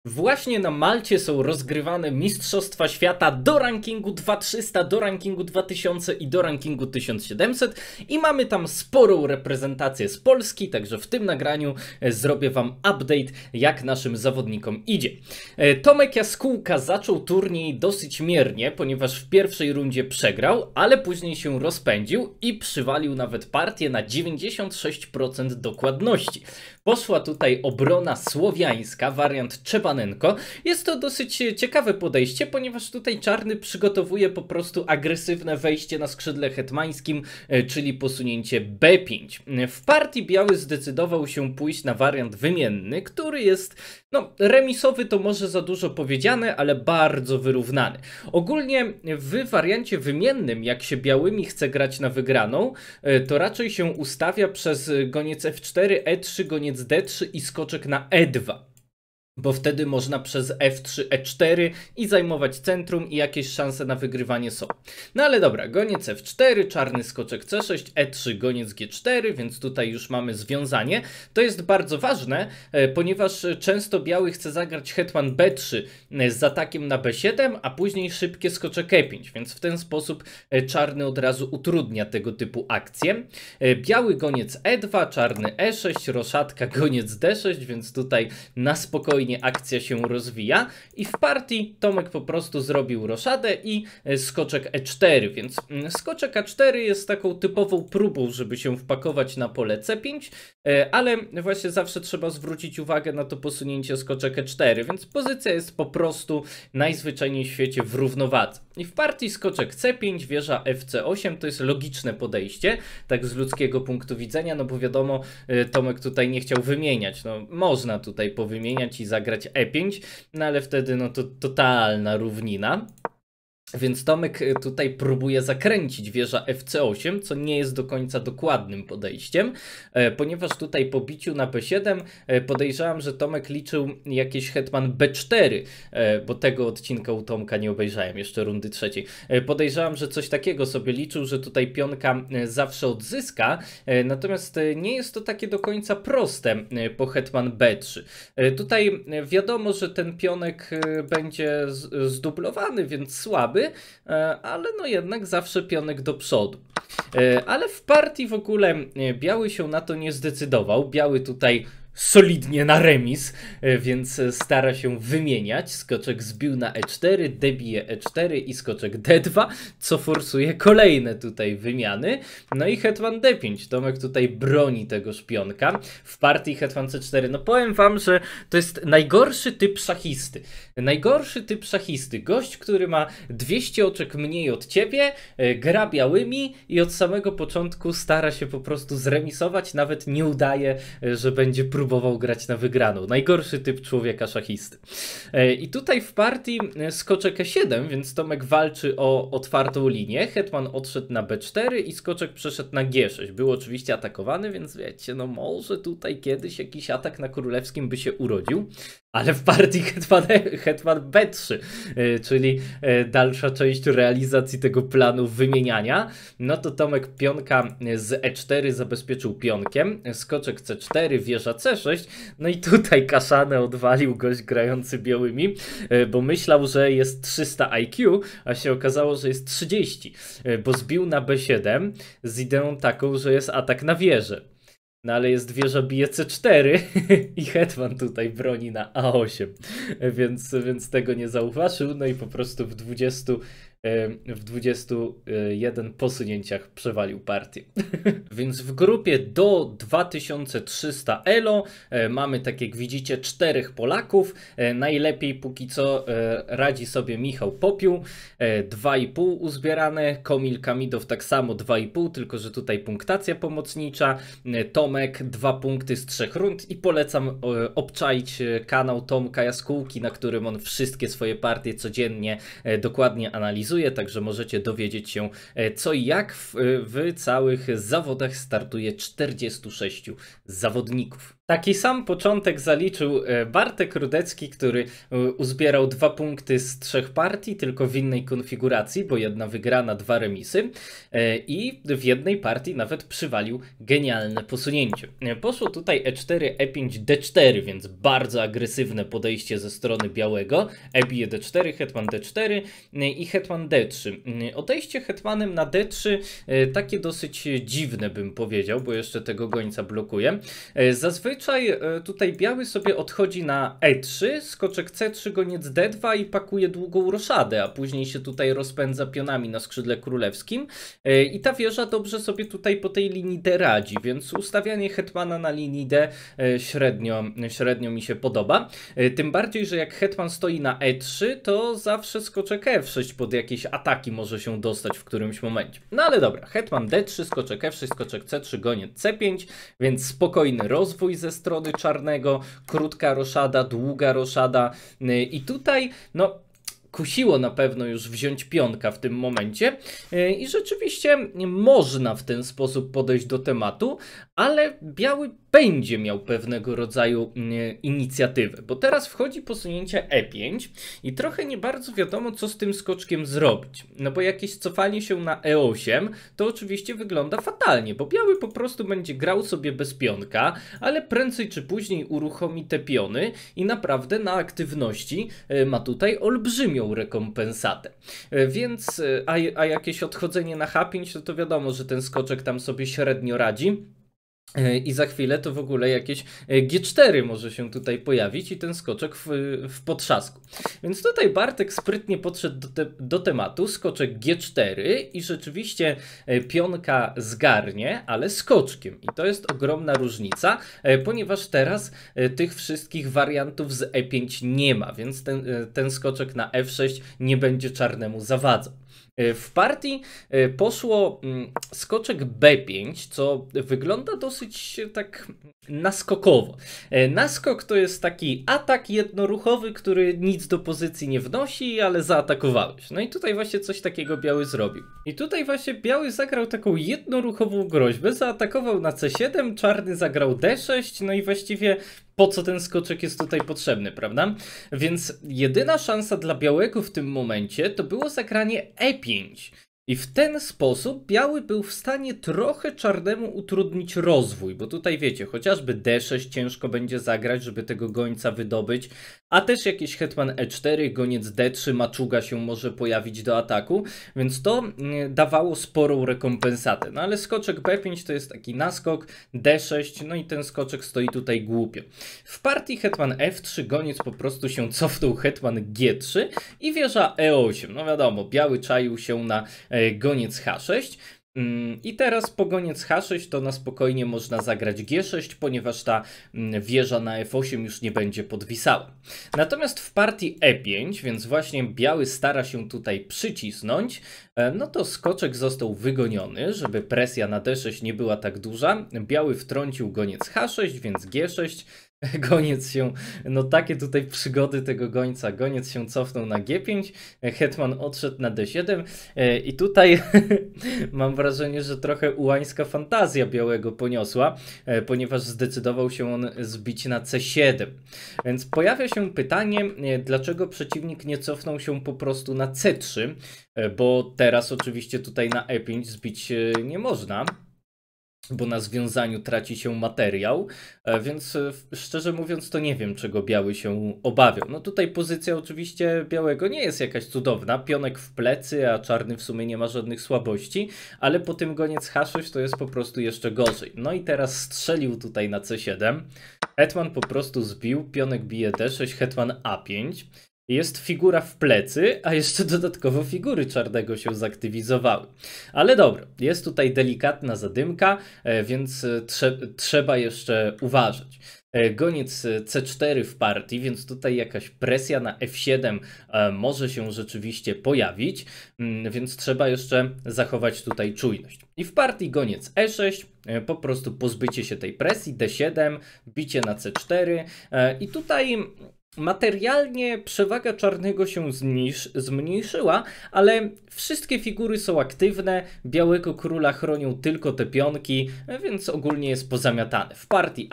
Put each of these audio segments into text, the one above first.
Właśnie na Malcie są rozgrywane Mistrzostwa Świata do rankingu 2300, do rankingu 2000 i do rankingu 1700 i mamy tam sporą reprezentację z Polski, także w tym nagraniu zrobię wam update, jak naszym zawodnikom idzie. Tomek Jaskółka zaczął turniej dosyć miernie, ponieważ w pierwszej rundzie przegrał, ale później się rozpędził i przywalił nawet partię na 96% dokładności. Poszła tutaj obrona słowiańska, wariant Czebanenko. Jest to dosyć ciekawe podejście, ponieważ tutaj czarny przygotowuje po prostu agresywne wejście na skrzydle hetmańskim, czyli posunięcie B5. W partii biały zdecydował się pójść na wariant wymienny, który jest, no, remisowy to może za dużo powiedziane, ale bardzo wyrównany. Ogólnie w wariancie wymiennym, jak się białymi chce grać na wygraną, to raczej się ustawia przez goniec F4, E3, goniec D3 i skoczek na E2. Bo wtedy można przez F3, E4 i zajmować centrum i jakieś szanse na wygrywanie są. No ale dobra, goniec F4, czarny skoczek C6, E3, goniec G4, więc tutaj już mamy związanie. To jest bardzo ważne, ponieważ często biały chce zagrać hetman B3 z atakiem na B7, a później szybkie skoczek E5, więc w ten sposób czarny od razu utrudnia tego typu akcje. Biały goniec E2, czarny E6, roszatka, goniec D6, więc tutaj na spokojnie akcja się rozwija i w partii Tomek po prostu zrobił roszadę i skoczek E4, więc skoczek A4 jest taką typową próbą, żeby się wpakować na pole C5, ale właśnie zawsze trzeba zwrócić uwagę na to posunięcie skoczek E4, więc pozycja jest po prostu najzwyczajniej w świecie w równowadze. I w partii skoczek C5, wieża FC8 to jest logiczne podejście, tak z ludzkiego punktu widzenia, no bo wiadomo, Tomek tutaj nie chciał wymieniać, no można tutaj powymieniać i zagrać E5, no ale wtedy no to totalna równina. Więc Tomek tutaj próbuje zakręcić wieża FC8, co nie jest do końca dokładnym podejściem, ponieważ tutaj po biciu na B7 podejrzewam, że Tomek liczył jakieś hetman B4, bo tego odcinka u Tomka nie obejrzałem, jeszcze rundy trzeciej. Podejrzewam, że coś takiego sobie liczył, że tutaj pionka zawsze odzyska, natomiast nie jest to takie do końca proste po hetman B3. Tutaj wiadomo, że ten pionek będzie zdublowany, więc słaby, ale no jednak zawsze pionek do przodu. Ale w partii w ogóle biały się na to nie zdecydował. Biały tutaj solidnie na remis, więc stara się wymieniać. Skoczek zbił na E4, debije E4 i skoczek D2, co forsuje kolejne tutaj wymiany. No i hetman D5. Tomek tutaj broni tego szpionka. W partii hetman C4. No powiem wam, że to jest najgorszy typ szachisty. Najgorszy typ szachisty. Gość, który ma 200 oczek mniej od ciebie, gra białymi i od samego początku stara się po prostu zremisować, nawet nie udaje, że będzie próbował grać na wygraną. Najgorszy typ człowieka szachisty. I tutaj w partii skoczek E7, więc Tomek walczy o otwartą linię. Hetman odszedł na B4 i skoczek przeszedł na G6. Był oczywiście atakowany, więc wiecie, no może tutaj kiedyś jakiś atak na królewskim by się urodził. Ale w partii hetman B3, czyli dalsza część realizacji tego planu wymieniania, no to Tomek pionka z E4 zabezpieczył pionkiem, skoczek C4, wieża C6, no i tutaj kaszanę odwalił gość grający białymi, bo myślał, że jest 300 IQ, a się okazało, że jest 30, bo zbił na B7 z ideą taką, że jest atak na wieżę. No ale jest wieża bije C4 i hetman tutaj broni na A8, więc tego nie zauważył, no i po prostu w 21 posunięciach przewalił partię. Więc w grupie do 2300 elo mamy, tak jak widzicie, 4 Polaków. Najlepiej póki co radzi sobie Michał Popiół, 2,5 uzbierane, Komil Kamidow tak samo 2,5, tylko że tutaj punktacja pomocnicza, Tomek 2 punkty z 3 rund i polecam obczaić kanał Tomka Jaskółki, na którym on wszystkie swoje partie codziennie dokładnie analizuje, także możecie dowiedzieć się co i jak. W całych zawodach startuje 46 zawodników. Taki sam początek zaliczył Bartek Rudecki, który uzbierał 2 punkty z 3 partii, tylko w innej konfiguracji, bo jedna wygrana, 2 remisy i w jednej partii nawet przywalił genialne posunięcie. Poszło tutaj E4, E5, D4, więc bardzo agresywne podejście ze strony białego. E bije D4, hetman D4 i hetman D3. Odejście hetmanem na D3 takie dosyć dziwne, bym powiedział, bo jeszcze tego gońca blokuje. Zazwyczaj tutaj biały sobie odchodzi na E3, skoczek C3, goniec D2 i pakuje długą roszadę, a później się tutaj rozpędza pionami na skrzydle królewskim i ta wieża dobrze sobie tutaj po tej linii D radzi, więc ustawianie hetmana na linii D średnio mi się podoba. Tym bardziej, że jak hetman stoi na E3, to zawsze skoczek F6 pod jakieś ataki może się dostać w którymś momencie. No ale dobra, hetman D3, skoczek F6, skoczek C3, goniec C5, więc spokojny rozwój ze strony czarnego, krótka roszada, długa roszada i tutaj no kusiło na pewno już wziąć pionka w tym momencie i rzeczywiście można w ten sposób podejść do tematu, ale biały będzie miał pewnego rodzaju inicjatywę, bo teraz wchodzi posunięcie E5 i trochę nie bardzo wiadomo, co z tym skoczkiem zrobić. No bo jakieś cofanie się na E8 to oczywiście wygląda fatalnie, bo biały po prostu będzie grał sobie bez pionka, ale prędzej czy później uruchomi te piony i naprawdę na aktywności ma tutaj olbrzymią rekompensatę. Więc, a jakieś odchodzenie na H5, to wiadomo, że ten skoczek tam sobie średnio radzi. I za chwilę to w ogóle jakieś G4 może się tutaj pojawić i ten skoczek w potrzasku. Więc tutaj Bartek sprytnie podszedł do tematu, skoczek G4 i rzeczywiście pionka zgarnie, ale skoczkiem. I to jest ogromna różnica, ponieważ teraz tych wszystkich wariantów z E5 nie ma, więc ten skoczek na F6 nie będzie czarnemu zawadzał. W partii poszło skoczek B5, co wygląda dosyć tak naskokowo. Naskok to jest taki atak jednoruchowy, który nic do pozycji nie wnosi, ale zaatakowałeś. No i tutaj właśnie coś takiego biały zrobił. I tutaj właśnie biały zagrał taką jednoruchową groźbę, zaatakował na C7, czarny zagrał D6, no i właściwie po co ten skoczek jest tutaj potrzebny, prawda? Więc jedyna szansa dla białego w tym momencie to było zagranie E5. I w ten sposób biały był w stanie trochę czarnemu utrudnić rozwój, bo tutaj wiecie, chociażby D6 ciężko będzie zagrać, żeby tego gońca wydobyć, a też jakiś hetman E4, goniec D3, maczuga się może pojawić do ataku, więc to dawało sporą rekompensatę. No ale skoczek B5 to jest taki naskok, D6, no i ten skoczek stoi tutaj głupio. W partii hetman F3, goniec po prostu się cofnął, hetman G3 i wieża E8. No wiadomo, biały czaił się na goniec H6. I teraz po goniec H6 to na spokojnie można zagrać G6, ponieważ ta wieża na F8 już nie będzie podwisała. Natomiast w partii E5, więc właśnie biały stara się tutaj przycisnąć, no to skoczek został wygoniony, żeby presja na D6 nie była tak duża. Biały wtrącił goniec H6, więc G6. Goniec się, no takie tutaj przygody tego gońca, goniec się cofnął na G5, hetman odszedł na D7 i tutaj mam wrażenie, że trochę ułańska fantazja białego poniosła, ponieważ zdecydował się on zbić na C7. Więc pojawia się pytanie, dlaczego przeciwnik nie cofnął się po prostu na C3, bo teraz oczywiście tutaj na E5 zbić nie można, bo na związaniu traci się materiał, więc szczerze mówiąc to nie wiem, czego biały się obawiał. No tutaj pozycja oczywiście białego nie jest jakaś cudowna, pionek w plecy, a czarny w sumie nie ma żadnych słabości, ale po tym goniec H6 to jest po prostu jeszcze gorzej. No i teraz strzelił tutaj na C7, hetman po prostu zbił, pionek bije D6, hetman A5. Jest figura w plecy, a jeszcze dodatkowo figury czarnego się zaktywizowały. Ale dobra, jest tutaj delikatna zadymka, więc trzeba jeszcze uważać. Goniec C4 w partii, więc tutaj jakaś presja na F7 może się rzeczywiście pojawić, więc trzeba jeszcze zachować tutaj czujność. I w partii goniec E6, po prostu pozbycie się tej presji, D7, bicie na C4 i tutaj Materialnie przewaga czarnego się zmniejszyła, ale wszystkie figury są aktywne, białego króla chronią tylko te pionki, więc ogólnie jest pozamiatane. W partii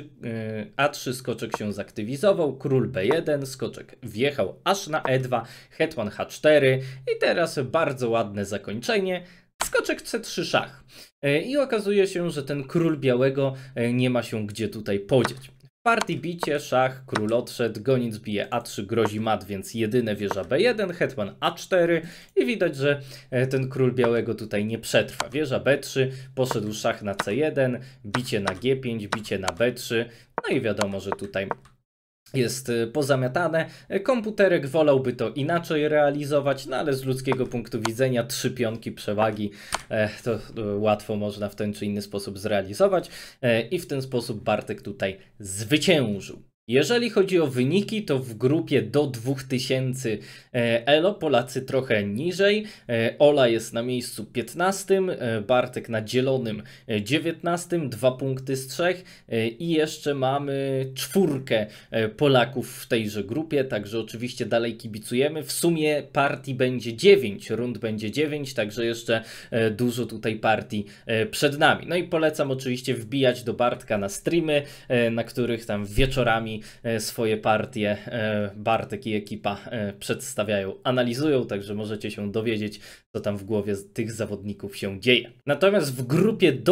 A3 skoczek się zaktywizował, król B1, skoczek wjechał aż na E2, hetman H4 i teraz bardzo ładne zakończenie, skoczek C3 szach. I okazuje się, że ten król białego nie ma się gdzie tutaj podzieć. W partii bicie, szach, król odszedł, goniec bije A3, grozi mat, więc jedyne wieża B1, hetman A4 i widać, że ten król białego tutaj nie przetrwa. Wieża B3, poszedł szach na C1, bicie na G5, bicie na B3, no i wiadomo, że tutaj jest pozamiatane. Komputerek wolałby to inaczej realizować, no ale z ludzkiego punktu widzenia 3 pionki przewagi to łatwo można w ten czy inny sposób zrealizować i w ten sposób Bartek tutaj zwyciężył. Jeżeli chodzi o wyniki, to w grupie do 2000 elo Polacy trochę niżej. Ola jest na miejscu 15, Bartek na dzielonym 19, 2 punkty z 3 i jeszcze mamy 4 Polaków w tejże grupie, także oczywiście dalej kibicujemy. W sumie partii będzie 9, rund będzie 9, także jeszcze dużo tutaj partii przed nami. No i polecam oczywiście wbijać do Bartka na streamy, na których tam wieczorami swoje partie Bartek i ekipa przedstawiają, analizują, także możecie się dowiedzieć, co tam w głowie tych zawodników się dzieje. Natomiast w grupie do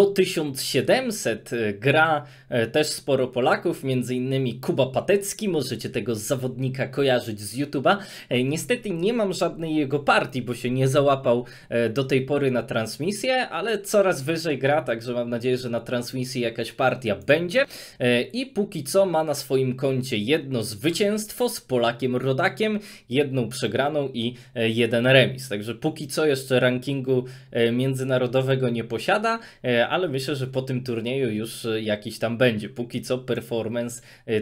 1700 gra też sporo Polaków, m.in. Kuba Patecki, możecie tego zawodnika kojarzyć z YouTube'a. Niestety nie mam żadnej jego partii, bo się nie załapał do tej pory na transmisję, ale coraz wyżej gra, także mam nadzieję, że na transmisji jakaś partia będzie i póki co ma na swoim koncie jedno zwycięstwo z Polakiem rodakiem, jedną przegraną i jeden remis. Także póki co jeszcze rankingu międzynarodowego nie posiada, ale myślę, że po tym turnieju już jakiś tam będzie. Póki co performance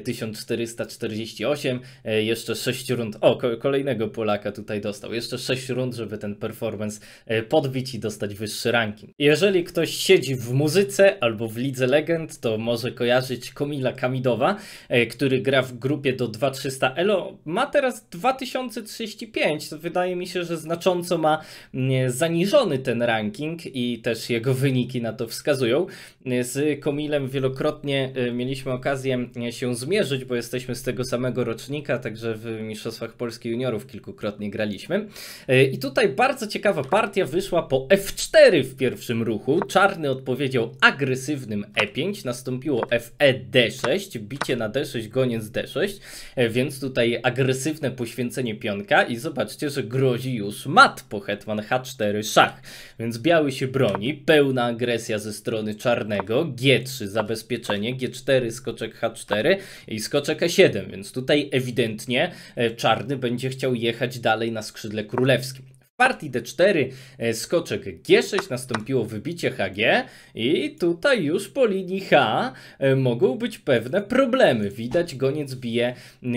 1448, jeszcze 6 rund, o kolejnego Polaka tutaj dostał, jeszcze 6 rund, żeby ten performance podbić i dostać wyższy ranking. Jeżeli ktoś siedzi w muzyce albo w Lidze Legend, to może kojarzyć Komila Kamidowa, który gra w grupie do 2300 elo, ma teraz 2035, to wydaje mi się, że znacząco ma zaniżony ten ranking i też jego wyniki na to wskazują. Z Komilem wielokrotnie mieliśmy okazję się zmierzyć, bo jesteśmy z tego samego rocznika, także w Mistrzostwach Polski Juniorów kilkukrotnie graliśmy. I tutaj bardzo ciekawa partia wyszła po F4 w pierwszym ruchu. Czarny odpowiedział agresywnym E5, nastąpiło Fe D6, bicie na D6, goniec D6, więc tutaj agresywne poświęcenie pionka i zobaczcie, że grozi już mat po hetman H4 szach, więc biały się broni, pełna agresja ze strony czarnego, G3 zabezpieczenie, G4 skoczek H4 i skoczek E7, więc tutaj ewidentnie czarny będzie chciał jechać dalej na skrzydle królewskim. W partii D4 skoczek G6, nastąpiło wybicie HG i tutaj już po linii H mogą być pewne problemy. Widać, goniec bije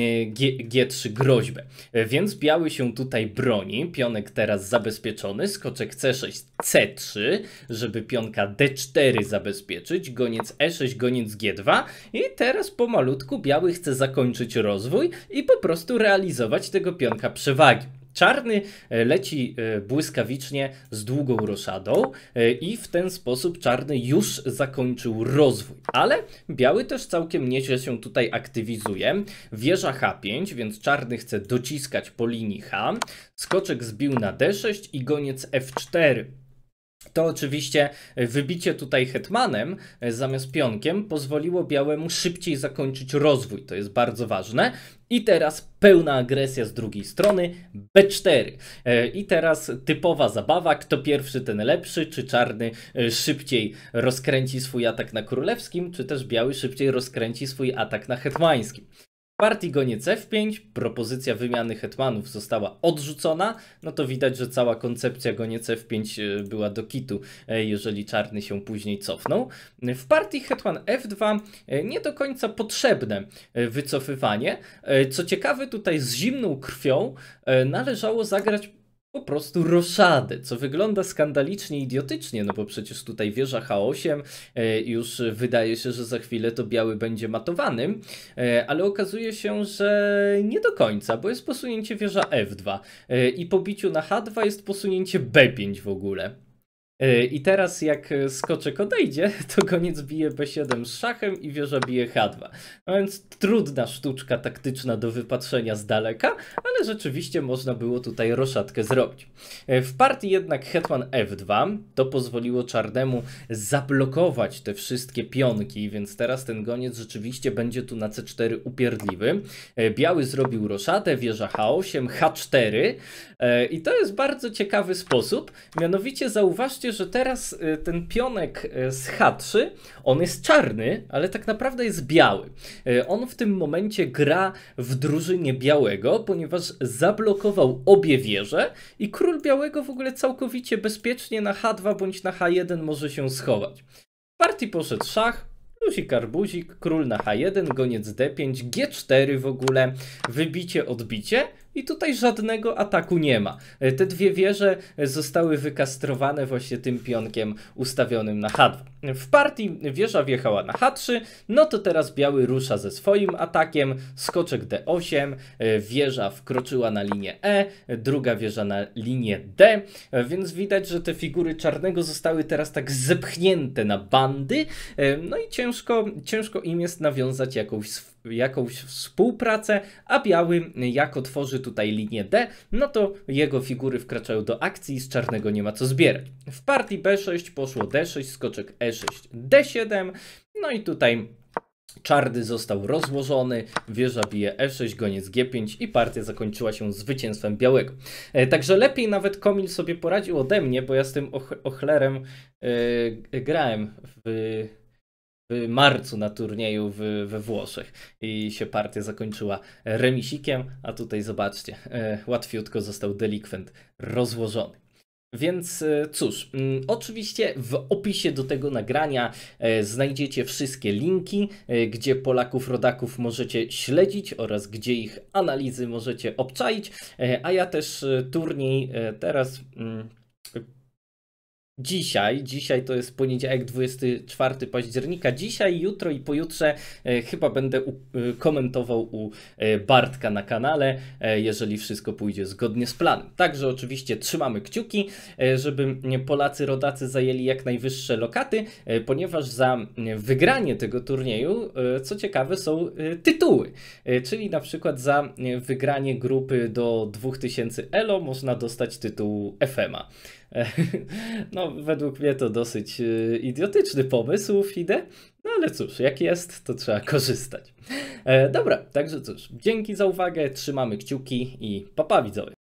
G3 groźbę, więc biały się tutaj broni, pionek teraz zabezpieczony, skoczek C6, C3, żeby pionka D4 zabezpieczyć, goniec E6, goniec G2 i teraz pomalutku biały chce zakończyć rozwój i po prostu realizować tego pionka przewagi. Czarny leci błyskawicznie z długą roszadą i w ten sposób czarny już zakończył rozwój. Ale biały też całkiem nieźle się tutaj aktywizuje. Wieża H5, więc czarny chce dociskać po linii H. Skoczek zbił na D6 i goniec F4. To oczywiście wybicie tutaj hetmanem zamiast pionkiem pozwoliło białemu szybciej zakończyć rozwój. To jest bardzo ważne. I teraz pełna agresja z drugiej strony, B4. I teraz typowa zabawa, kto pierwszy ten lepszy, czy czarny szybciej rozkręci swój atak na królewskim, czy też biały szybciej rozkręci swój atak na hetmańskim. W partii goniec F5 propozycja wymiany hetmanów została odrzucona, no to widać, że cała koncepcja goniec F5 była do kitu, jeżeli czarny się później cofnął. W partii hetman F2 nie do końca potrzebne wycofywanie. Co ciekawe, tutaj z zimną krwią należało zagrać po prostu roszadę, co wygląda skandalicznie idiotycznie, no bo przecież tutaj wieża H8 już wydaje się, że za chwilę to biały będzie matowany, ale okazuje się, że nie do końca, bo jest posunięcie wieża F2 i po biciu na H2 jest posunięcie B5 w ogóle. I teraz jak skoczek odejdzie, to goniec bije B7 z szachem i wieża bije H2. No więc trudna sztuczka taktyczna do wypatrzenia z daleka, ale rzeczywiście można było tutaj roszadkę zrobić. W partii jednak hetman F2 to pozwoliło czarnemu zablokować te wszystkie pionki, więc teraz ten goniec rzeczywiście będzie tu na C4 upierdliwy. Biały zrobił roszadę, wieża H8, H4 i to jest bardzo ciekawy sposób, mianowicie zauważcie, że teraz ten pionek z H3, on jest czarny, ale tak naprawdę jest biały. On w tym momencie gra w drużynie białego, ponieważ zablokował obie wieże i król białego w ogóle całkowicie bezpiecznie na H2 bądź na H1 może się schować. W partii poszedł szach, luzik arbuzik, król na H1, goniec D5, G4 w ogóle, wybicie, odbicie. I tutaj żadnego ataku nie ma. Te dwie wieże zostały wykastrowane właśnie tym pionkiem ustawionym na H2. W partii wieża wjechała na H3, no to teraz biały rusza ze swoim atakiem, skoczek D8, wieża wkroczyła na linię E, druga wieża na linię D, więc widać, że te figury czarnego zostały teraz tak zepchnięte na bandy, no i ciężko im jest nawiązać jakąś współpracę, a biały jak otworzy tutaj linię D, no to jego figury wkraczają do akcji i z czarnego nie ma co zbierać. W partii B6 poszło D6, skoczek E6, D7, no i tutaj czarny został rozłożony, wieża bije E6, goniec G5 i partia zakończyła się zwycięstwem białego. Także lepiej nawet Komil sobie poradził ode mnie, bo ja z tym ochlerem grałem w marcu na turnieju we Włoszech i się partia zakończyła remisikiem, a tutaj zobaczcie, łatwiutko został delikwent rozłożony. Więc cóż, oczywiście w opisie do tego nagrania znajdziecie wszystkie linki, gdzie Polaków rodaków możecie śledzić oraz gdzie ich analizy możecie obczaić, a ja też turniej teraz... Dzisiaj to jest poniedziałek 24 października, dzisiaj, jutro i pojutrze chyba będę komentował u Bartka na kanale, jeżeli wszystko pójdzie zgodnie z planem. Także oczywiście trzymamy kciuki, żeby Polacy rodacy zajęli jak najwyższe lokaty, ponieważ za wygranie tego turnieju, co ciekawe, są tytuły, czyli na przykład za wygranie grupy do 2000 ELO można dostać tytuł FMA. No, według mnie to dosyć idiotyczny pomysł, FIDE, no ale cóż, jak jest, to trzeba korzystać. Dobra, także cóż, dzięki za uwagę, trzymamy kciuki i pa pa widzowie.